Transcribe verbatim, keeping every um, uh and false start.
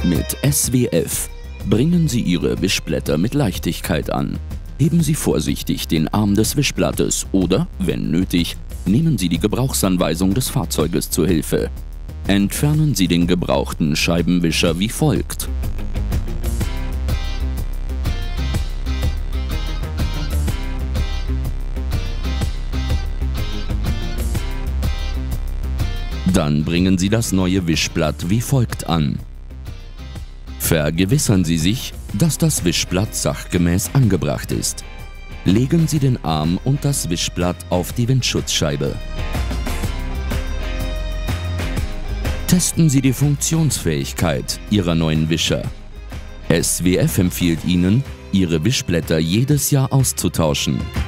Mit S W F bringen Sie Ihre Wischblätter mit Leichtigkeit an. Heben Sie vorsichtig den Arm des Wischblattes oder, wenn nötig, nehmen Sie die Gebrauchsanweisung des Fahrzeuges zur Hilfe. Entfernen Sie den gebrauchten Scheibenwischer wie folgt. Dann bringen Sie das neue Wischblatt wie folgt an. Vergewissern Sie sich, dass das Wischblatt sachgemäß angebracht ist. Legen Sie den Arm und das Wischblatt auf die Windschutzscheibe. Testen Sie die Funktionsfähigkeit Ihrer neuen Wischer. S W F empfiehlt Ihnen, Ihre Wischblätter jedes Jahr auszutauschen.